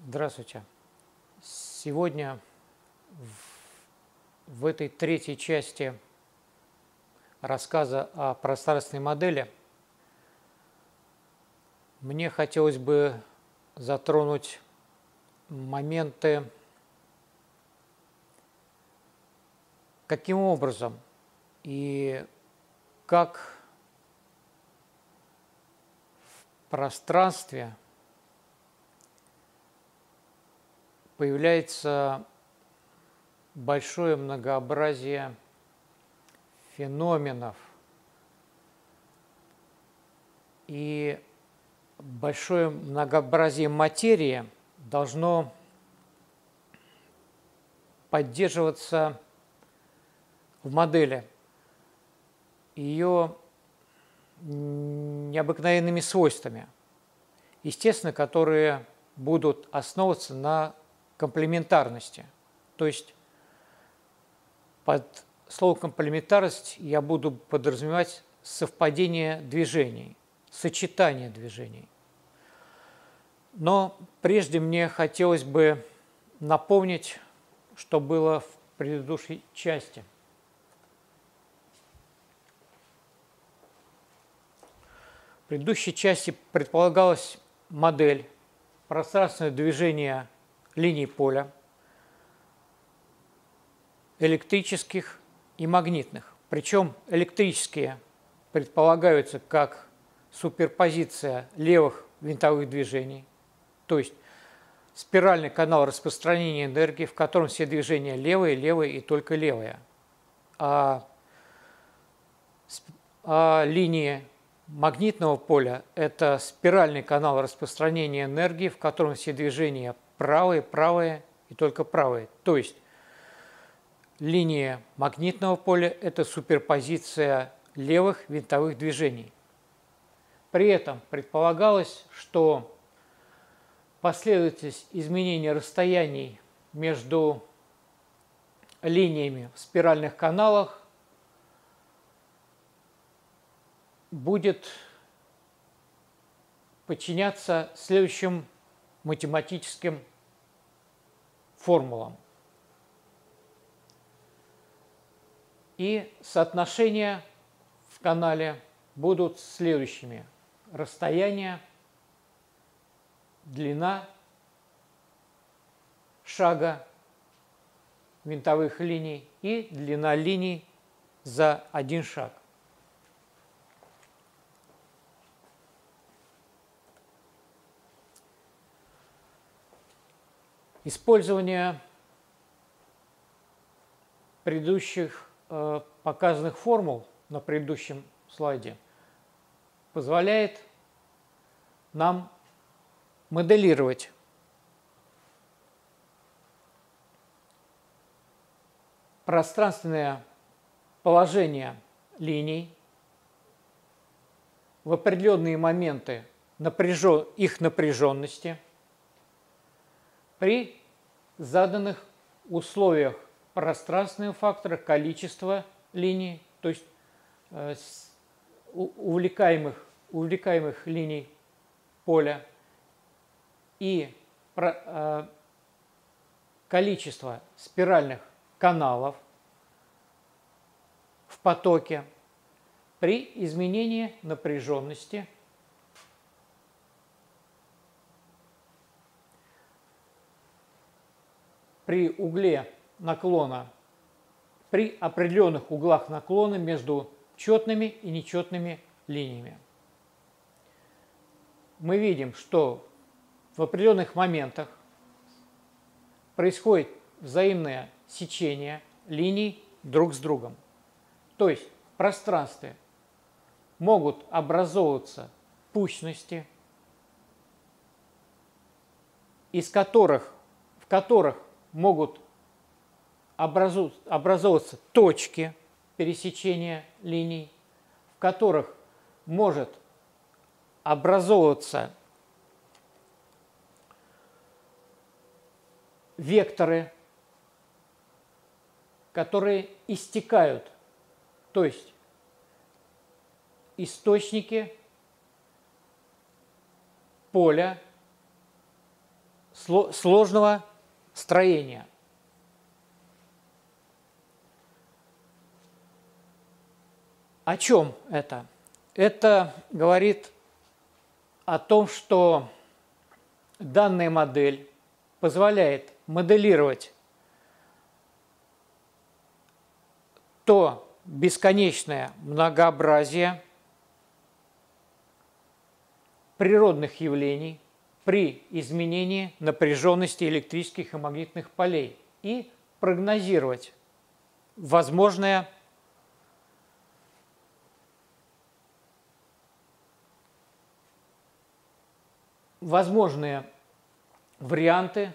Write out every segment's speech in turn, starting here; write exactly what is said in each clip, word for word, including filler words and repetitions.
Здравствуйте. Сегодня в, в этой третьей части рассказа о пространственной модели мне хотелось бы затронуть моменты, каким образом и как в пространстве появляется большое многообразие феноменов и большое многообразие материи должно поддерживаться в модели ее необыкновенными свойствами, естественно, которые будут основываться на комплементарности. То есть под словом комплементарность я буду подразумевать совпадение движений, сочетание движений. Но прежде мне хотелось бы напомнить, что было в предыдущей части. В предыдущей части предполагалась модель пространственного движения линий поля, электрических и магнитных. Причем электрические предполагаются как суперпозиция левых винтовых движений, то есть спиральный канал распространения энергии, в котором все движения левые, левые и только левые. А, а линии магнитного поля – это спиральный канал распространения энергии, в котором все движения правые, правые и только правые. То есть линия магнитного поля – это суперпозиция левых винтовых движений. При этом предполагалось, что последовательность изменения расстояний между линиями в спиральных каналах будет подчиняться следующим математическим формулам. И соотношения в канале будут следующими. Расстояние, длина шага винтовых линий и длина линий за один шаг. Использование предыдущих э, показанных формул на предыдущем слайде позволяет нам моделировать пространственное положение линий в определенные моменты напряжен... их напряженности при заданных условиях пространственного фактора, количества линий, то есть э, увлекаемых, увлекаемых линий поля и про, э, количество спиральных каналов в потоке при изменении напряженности при угле наклона, при определенных углах наклона между четными и нечетными линиями. Мы видим, что в определенных моментах происходит взаимное сечение линий друг с другом. То есть в пространстве могут образовываться пущности, из которых, в которых могут образовываться точки пересечения линий, в которых может образовываться векторы, которые истекают, то есть источники поля сложного строения. О чем это? Это говорит о том, что данная модель позволяет моделировать то бесконечное многообразие природных явлений при изменении напряженности электрических и магнитных полей и прогнозировать возможное возможные варианты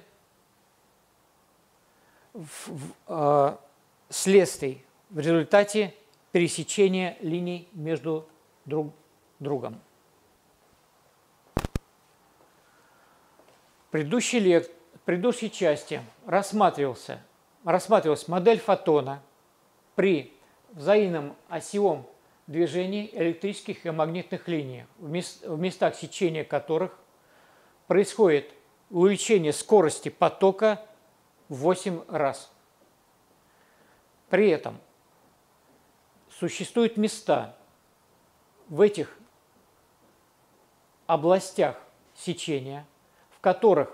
в, в, э, следствий в результате пересечения линий между друг другом. В предыдущей, лек... в предыдущей части рассматривался, рассматривалась модель фотона при взаимном осевом движении электрических и магнитных линий, в, мест... в местах сечения которых происходит увеличение скорости потока в восемь раз. При этом существуют места в этих областях сечения, в которых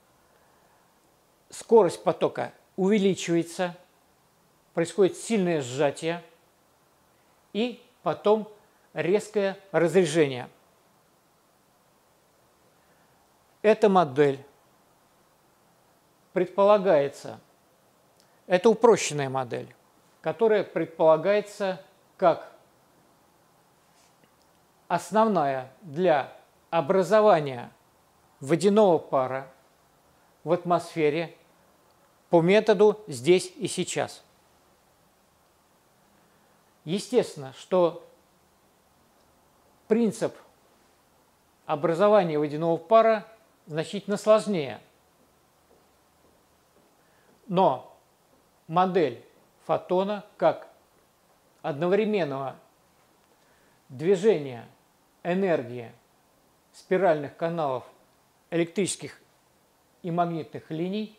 скорость потока увеличивается, происходит сильное сжатие и потом резкое разрежение. Эта модель предполагается, это упрощенная модель, которая предполагается как основная для образования водяного пара в атмосфере по методу здесь и сейчас. Естественно, что принцип образования водяного пара значительно сложнее, но модель фотона как одновременного движения энергии спиральных каналов электрических и магнитных линий,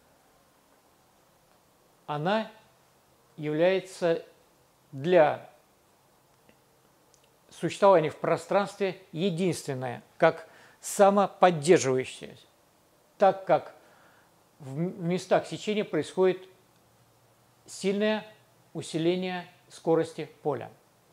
она является для существования в пространстве единственная, как самоподдерживающаяся, так как в местах сечения происходит сильное усиление скорости поля.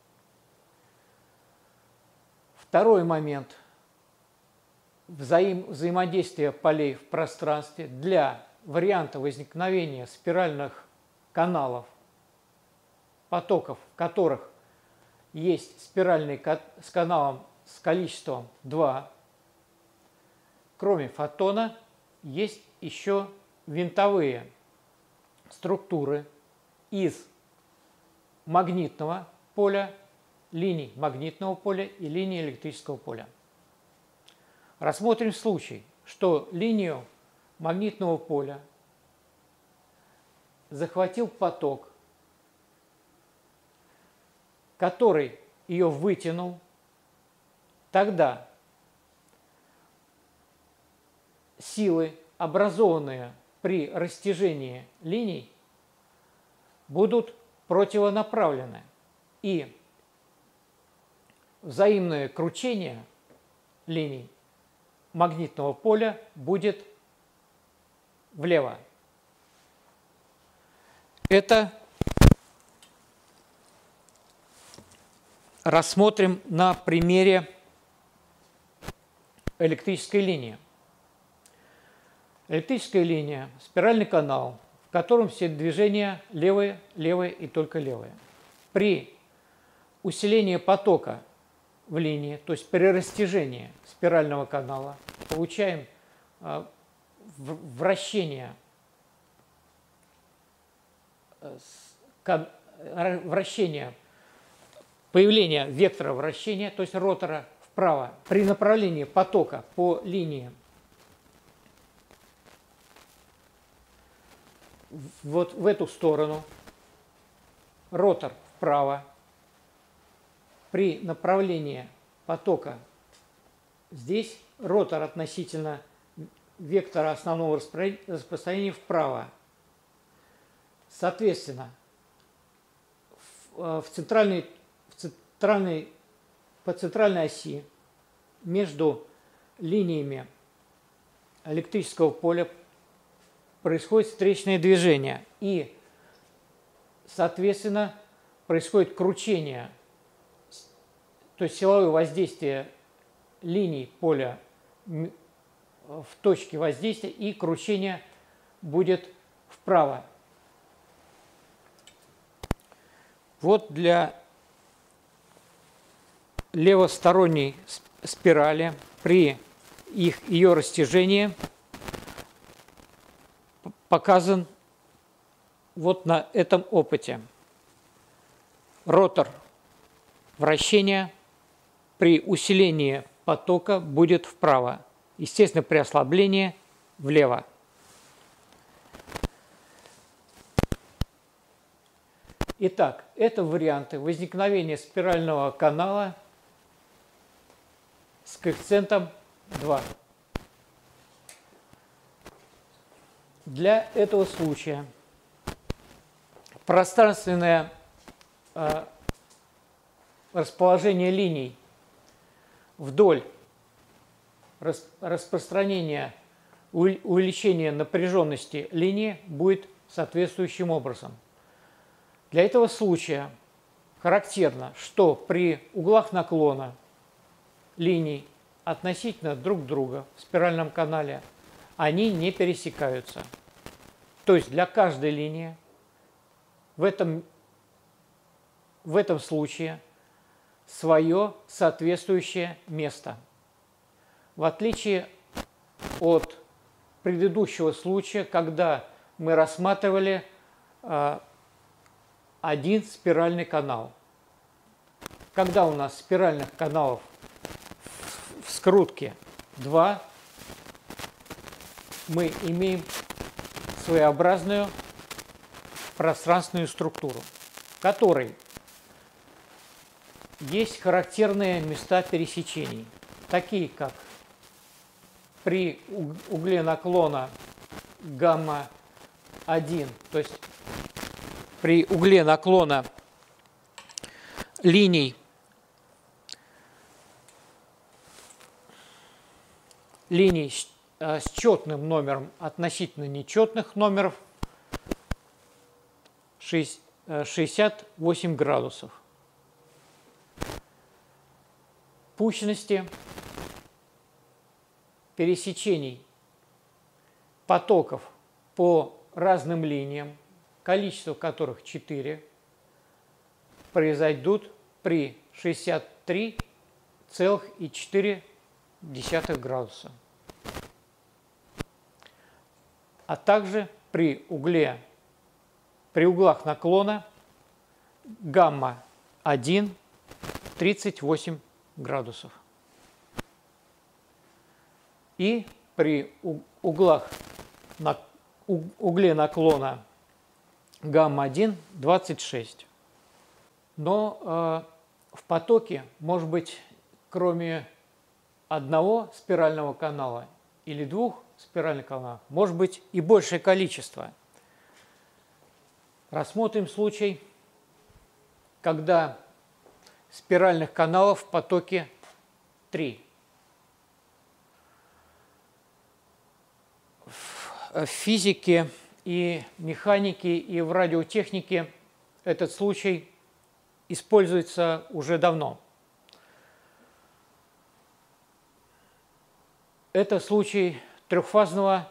Второй момент взаим, взаимодействия полей в пространстве для варианта возникновения спиральных каналов, потоков, в которых есть спиральный с каналом с количеством два. Кроме фотона есть еще винтовые структуры из магнитного поля, линий магнитного поля и линий электрического поля. Рассмотрим случай, что линию магнитного поля захватил поток, который ее вытянул. Тогда силы, образованные при растяжении линий, будут противонаправлены, и взаимное кручение линий магнитного поля будет влево. Это рассмотрим на примере электрической линии. Электрическая линия, спиральный канал, в котором все движения левые, левые и только левые. При усилении потока в линии, то есть при растяжении спирального канала, получаем вращение, вращение, появление вектора вращения, то есть ротора вправо, при направлении потока по линии вот в эту сторону, ротор вправо, при направлении потока здесь ротор относительно вектора основного распространения вправо. Соответственно, в центральной, в центральной, по центральной оси между линиями электрического поля происходит встречное движение, и, соответственно, происходит кручение, то есть силовое воздействие линий поля в точке воздействия, и кручение будет вправо. Вот для левосторонней спирали при их, ее растяжении показан вот на этом опыте. Ротор вращения при усилении потока будет вправо. Естественно, при ослаблении влево. Итак, это варианты возникновения спирального канала с коэффициентом два. Для этого случая пространственное э, расположение линий вдоль рас, распространения, увеличения напряженности линии будет соответствующим образом. Для этого случая характерно, что при углах наклона линий относительно друг друга в спиральном канале они не пересекаются. То есть для каждой линии в этом, в этом случае свое соответствующее место. В отличие от предыдущего случая, когда мы рассматривали э, один спиральный канал. Когда у нас спиральных каналов в скрутке два, мы имеем своеобразную пространственную структуру, в которой есть характерные места пересечений, такие как при угле наклона гамма один, то есть при угле наклона линий линий с четным номером относительно нечетных номеров шестьдесят восемь градусов. Пущности пересечений потоков по разным линиям, количество которых четыре, произойдут при шестьдесят три целых четыре десятых градуса. А также при угле, при углах наклона гамма один тридцать восемь градусов. И при углах на угле наклона гамма один двадцать шесть. Но э, в потоке может быть, кроме одного спирального канала или двух спиральных каналов, может быть и большее количество. Рассмотрим случай, когда спиральных каналов в потоке три. В физике и механике, и в радиотехнике этот случай используется уже давно. Это случай трехфазного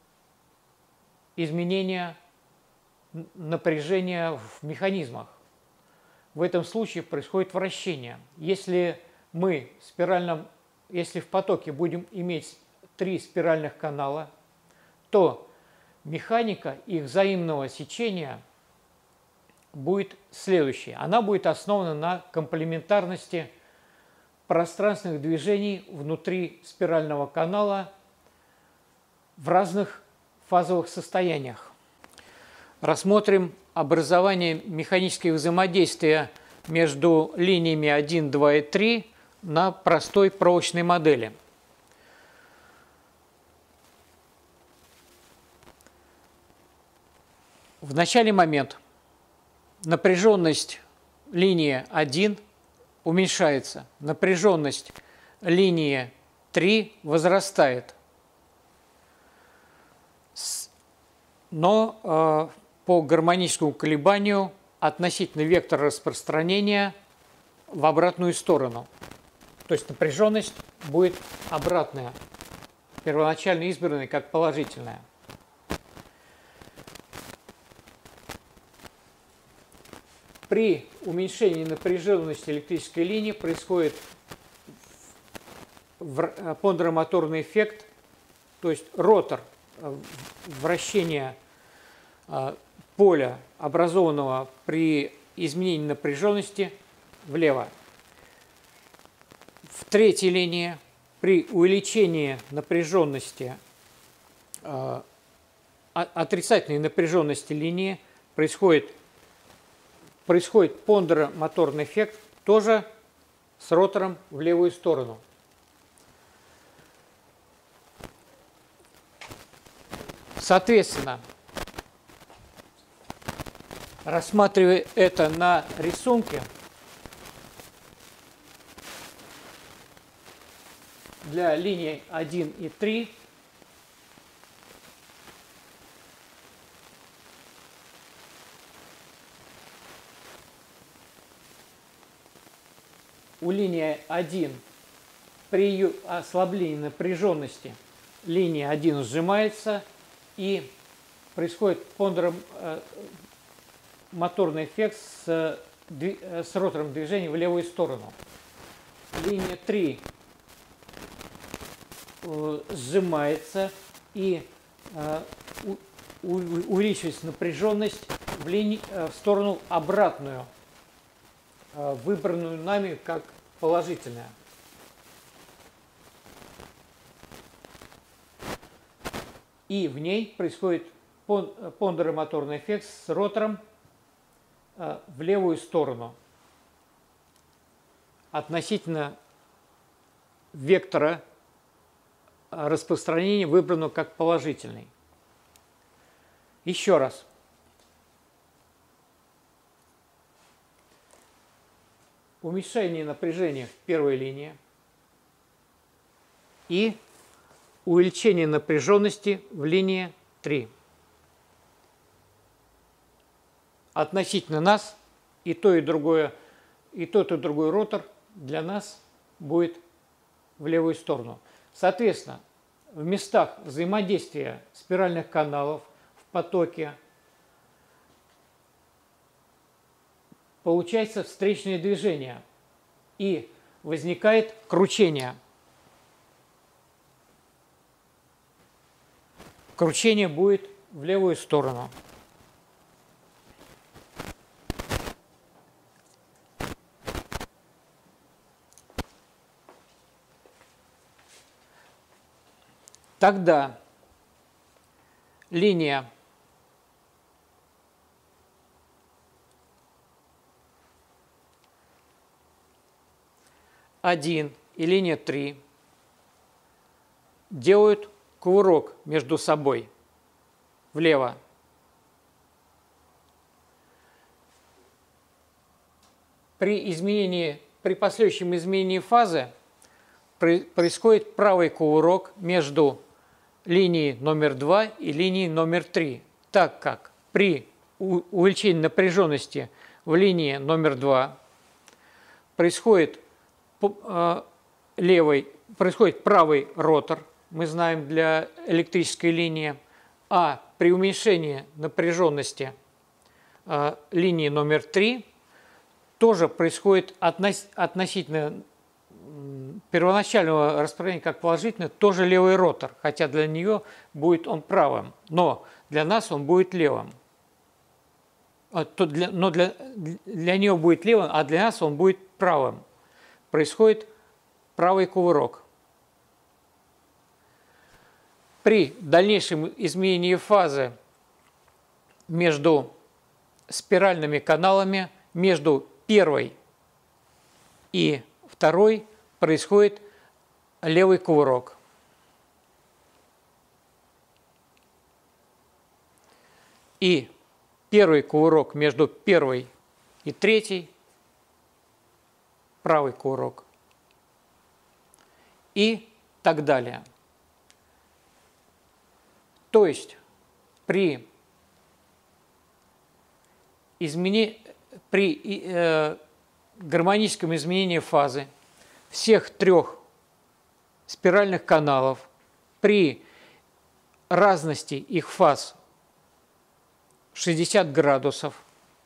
изменения напряжения в механизмах. В этом случае происходит вращение. Если мы в спиральном, если в потоке будем иметь три спиральных канала, то механика их взаимного сечения будет следующей. Она будет основана на комплементарности пространственных движений внутри спирального канала в разных фазовых состояниях. Рассмотрим образование механических взаимодействия между линиями один, два и три на простой проволочной модели. В начале момент напряженность линии один уменьшается, напряженность линии три возрастает. Но э, по гармоническому колебанию относительно вектора распространения в обратную сторону. То есть напряженность будет обратная, первоначально избранная как положительная. При уменьшении напряженности электрической линии происходит пондромоторный эффект, то есть ротор, вращение поля, образованного при изменении напряженности, влево. В третьей линии при увеличении напряженности, отрицательной напряженности линии происходит, происходит пондромоторный эффект, тоже с ротором в левую сторону. Соответственно, рассматривая это на рисунке, для линий один и три у линии один при ее ослаблении напряженности линия один сжимается и происходит пондромоторный эффект с, с ротором движения в левую сторону. Линия три сжимается и увеличивается напряженность в, линии, в сторону обратную, выбранную нами как положительная. И в ней происходит пондромоторный эффект с ротором в левую сторону относительно вектора распространения, выбранного как положительный. Еще раз. Уменьшение напряжения в первой линии и увеличение напряженности в линии три. Относительно нас и то, и другое, и тот, и другой ротор для нас будет в левую сторону. Соответственно, в местах взаимодействия спиральных каналов в потоке получается встречное движение и возникает кручение. Кручение будет в левую сторону. Тогда линия один и линия три делают кувырок между собой влево. При изменении, при последующем изменении фазы происходит правый кувырок между линией номер два и линией номер три, так как при увеличении напряженности в линии номер два происходит левый, происходит правый ротор, мы знаем для электрической линии, а при уменьшении напряженности линии номер три тоже происходит относительно первоначального распространения как положительное тоже левый ротор, хотя для нее будет он правым, но для нас он будет левым. Но для, для нее будет левым, а для нас он будет правым. Происходит правый кувырок. При дальнейшем изменении фазы между спиральными каналами, между первой и второй происходит левый кувырок. И первый кувырок между первой и третьей, правый кувырок и так далее. То есть при, измени... при э, гармоническом изменении фазы всех трех спиральных каналов при разности их фаз шестьдесят градусов,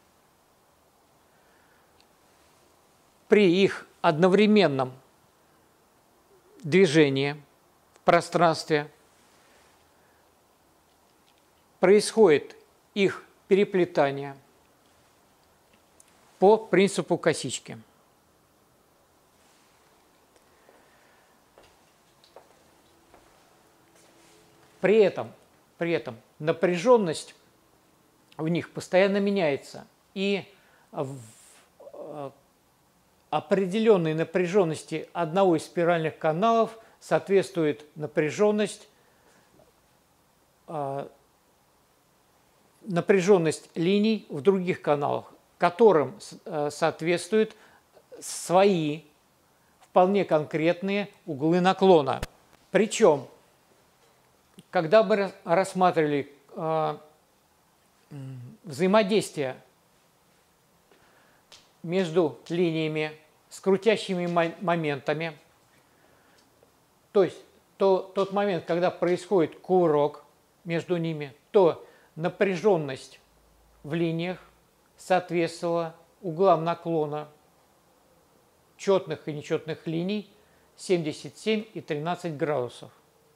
при их одновременном движении в пространстве происходит их переплетание по принципу косички. При этом, при этом напряженность в них постоянно меняется, и в определенной напряженности одного из спиральных каналов соответствует напряженность, напряженность линий в других каналах, которым соответствуют свои вполне конкретные углы наклона. Причем, когда мы рассматривали взаимодействие между линиями с крутящими моментами, то есть то, тот момент, когда происходит кувырок между ними, то напряженность в линиях соответствовала углам наклона четных и нечетных линий семьдесят семь и тринадцать градусов.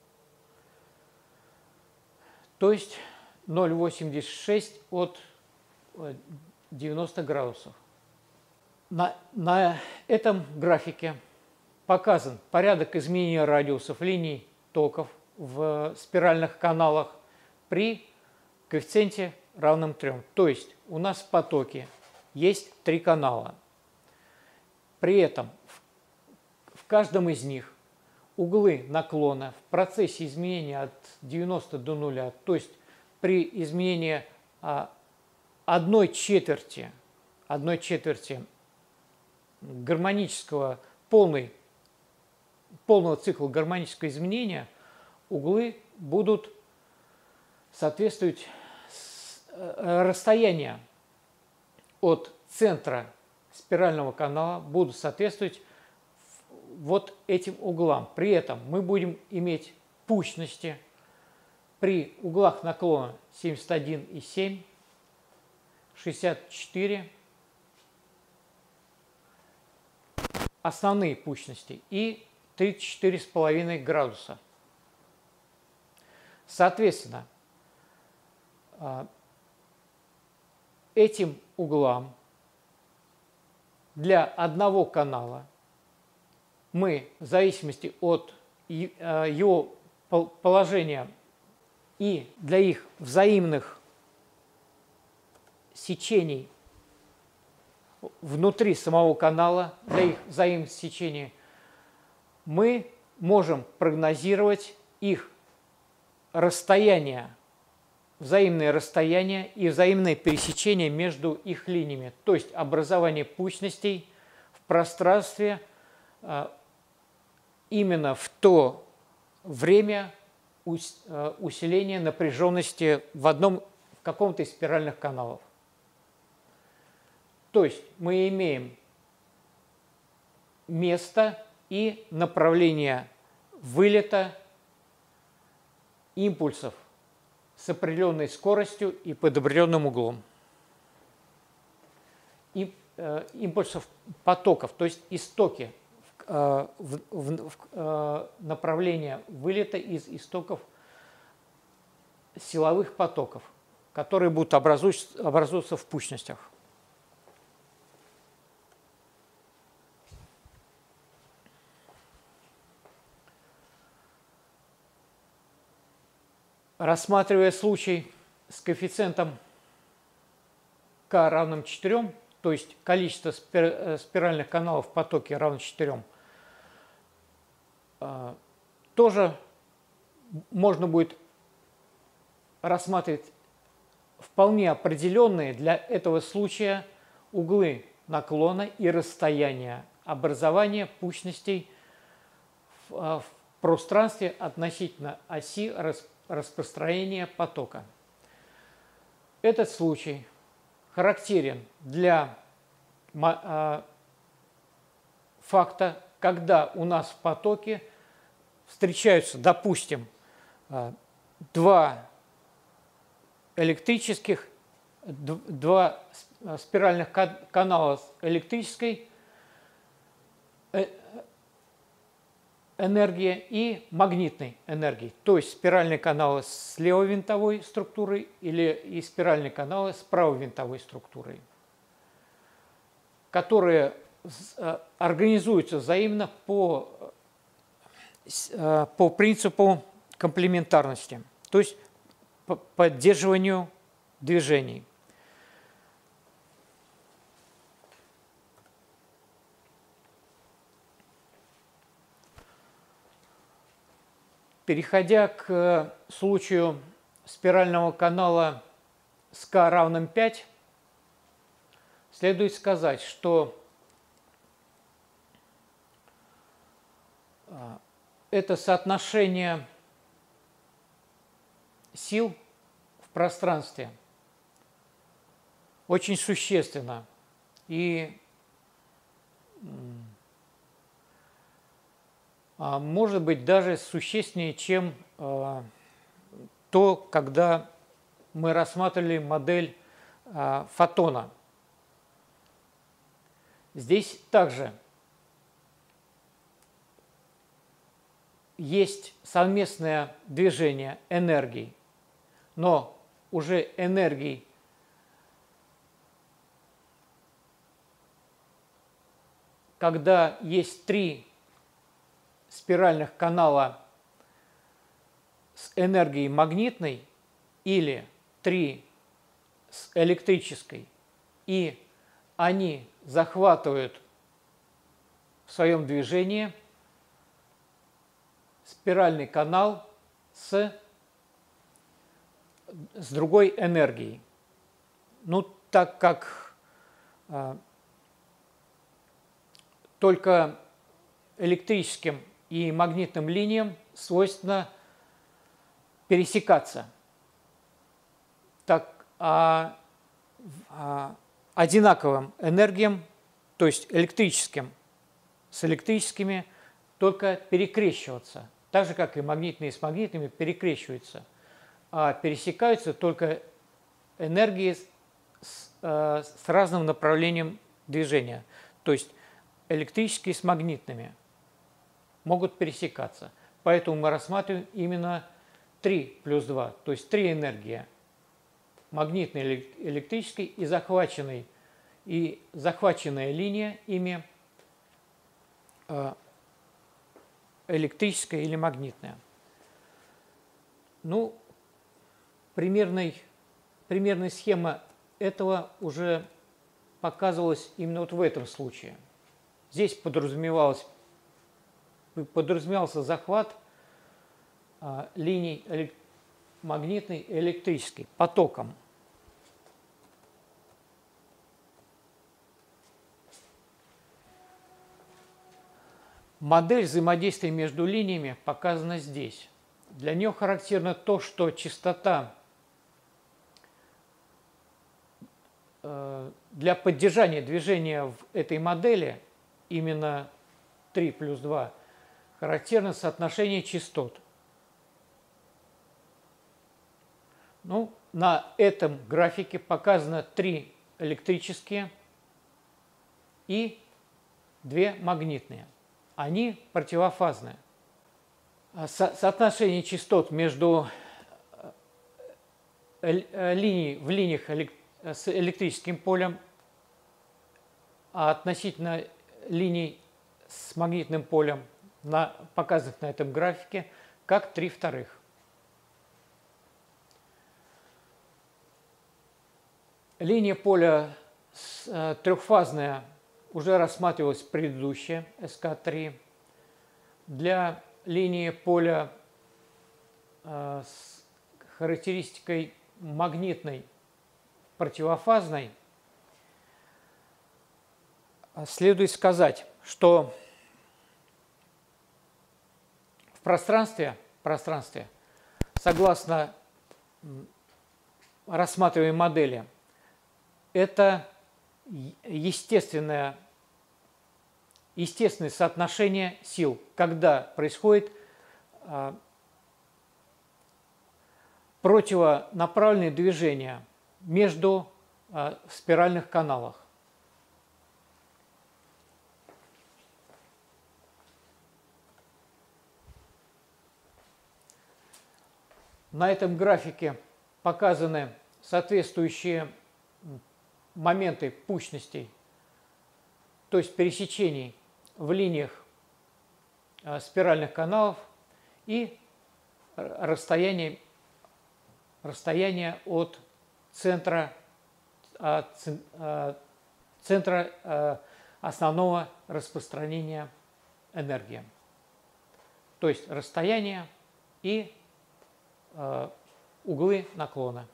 То есть ноль целых восемьдесят шесть от девяноста градусов. На, на этом графике показан порядок изменения радиусов линий токов в спиральных каналах при коэффициенте равном трем. То есть у нас в потоке есть три канала. При этом в, в каждом из них углы наклона в процессе изменения от девяноста до нуля, то есть при изменении а, одной четверти, одной четверти гармонического, полный, полного цикла гармонического изменения, углы будут соответствовать расстоянию от центра спирального канала, будут соответствовать вот этим углам. При этом мы будем иметь пущности при углах наклона семьдесят один и семь, шестьдесят четыре, основные пущности, и тридцать четыре и пять градуса. Соответственно, этим углам для одного канала мы, в зависимости от его положения и для их взаимных сечений внутри самого канала, для их взаимных сечений, мы можем прогнозировать их расстояние, взаимное расстояние и взаимное пересечение между их линиями, то есть образование пущностей в пространстве именно в то время усиления напряженности в одном, в каком-то из спиральных каналов. То есть мы имеем место и направление вылета импульсов с определенной скоростью и под определенным углом. И, э, импульсов потоков, то есть истоки э, в, в, в э, направление вылета из истоков силовых потоков, которые будут образовываться, образовываться в пущностях. Рассматривая случай с коэффициентом k равным четырем, то есть количество спиральных каналов в потоке равно четырем, тоже можно будет рассматривать вполне определенные для этого случая углы наклона и расстояния образования пущностей в, в пространстве относительно оси рас, распространения потока. Этот случай характерен для э, факта, когда у нас в потоке встречаются, допустим, э, два электрических, два спиральных канала с электрической энергией и магнитной энергией. То есть спиральные каналы с левовинтовой структурой или и спиральные каналы с правовинтовой структурой, которые организуются взаимно по, по принципу комплементарности, то есть по поддерживанию движений. Переходя к случаю спирального канала с k равным пять, следует сказать, что это соотношение сил в пространстве очень существенно и может быть даже существеннее, чем э, то, когда мы рассматривали модель э, фотона. Здесь также есть совместное движение энергий, но уже энергий когда есть три спиральных канала с энергией магнитной или три с электрической, и они захватывают в своем движении спиральный канал с, с другой энергией. Ну, так как э, только электрическим и магнитным линиям свойственно пересекаться. Так, а, а одинаковым энергиям, то есть электрическим с электрическими, только перекрещиваться. Так же, как и магнитные с магнитными перекрещиваются. А пересекаются только энергии с, э, с разным направлением движения. То есть электрические с магнитными могут пересекаться. Поэтому мы рассматриваем именно три плюс два, то есть три энергии. Магнитной, электрической и захваченной. И захваченная линия ими электрическая или магнитная. Ну, примерной, примерная схема этого уже показывалась именно вот в этом случае. Здесь подразумевалось подразумевался захват а, линий элек... магнитной и электрической потоком. Модель взаимодействия между линиями показана здесь. Для нее характерно то, что частота э, для поддержания движения в этой модели, именно три плюс два, характерно соотношение частот. Ну, на этом графике показано три электрические и две магнитные. Они противофазные. Со соотношение частот между линий, в линиях элек с электрическим полем, а относительно линий с магнитным полем на, показанных на этом графике, как три вторых. Линия поля э, трехфазная уже рассматривалась предыдущая, эс ка три. Для линии поля э, с характеристикой магнитной противофазной, следует сказать, что в пространстве, пространстве согласно рассматриваемой модели, это естественное, естественное соотношение сил, когда происходит а, противонаправленные движения между а, спиральных каналах. На этом графике показаны соответствующие моменты пущностей, то есть пересечений в линиях спиральных каналов и расстояние, расстояние от центра, центра основного распространения энергии. То есть расстояние и углы наклона.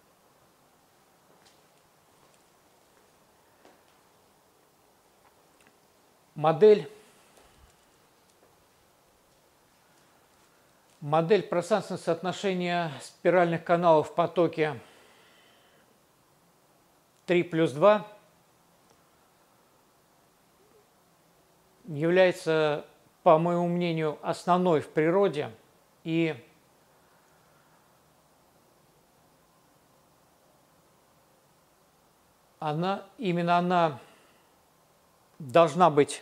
Модель, модель пространственного соотношения спиральных каналов в потоке три плюс два является, по моему мнению, основной в природе, и она, именно она должна быть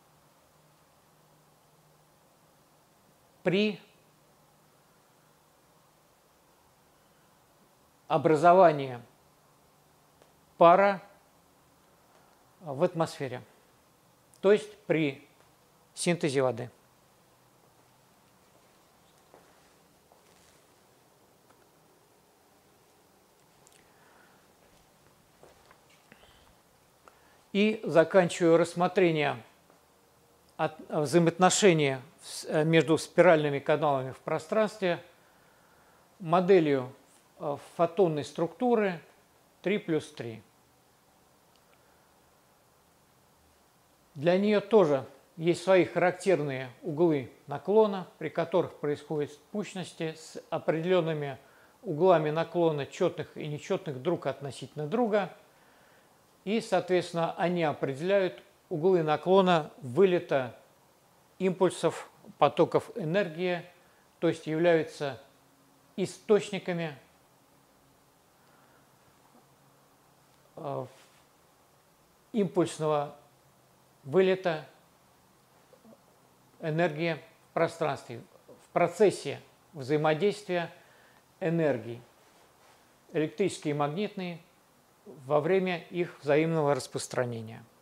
при образовании пара в атмосфере, то есть при синтезе воды. И заканчиваю рассмотрение от взаимоотношения между спиральными каналами в пространстве моделью фотонной структуры три плюс три. Для нее тоже есть свои характерные углы наклона, при которых происходят спущенности с определенными углами наклона четных и нечетных друг относительно друга. И, соответственно, они определяют углы наклона вылета импульсов, потоков энергии, то есть являются источниками импульсного вылета энергии в пространстве, в процессе взаимодействия энергий, электрические и магнитные, во время их взаимного распространения.